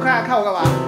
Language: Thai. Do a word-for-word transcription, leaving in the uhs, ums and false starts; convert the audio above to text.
ค้าเข้ากับว่า